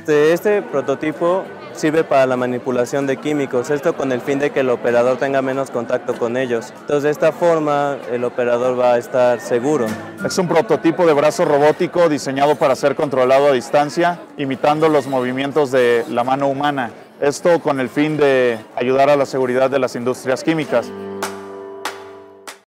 Este prototipo sirve para la manipulación de químicos, esto con el fin de que el operador tenga menos contacto con ellos. Entonces, de esta forma, el operador va a estar seguro. Es un prototipo de brazo robótico diseñado para ser controlado a distancia, imitando los movimientos de la mano humana. Esto con el fin de ayudar a la seguridad de las industrias químicas.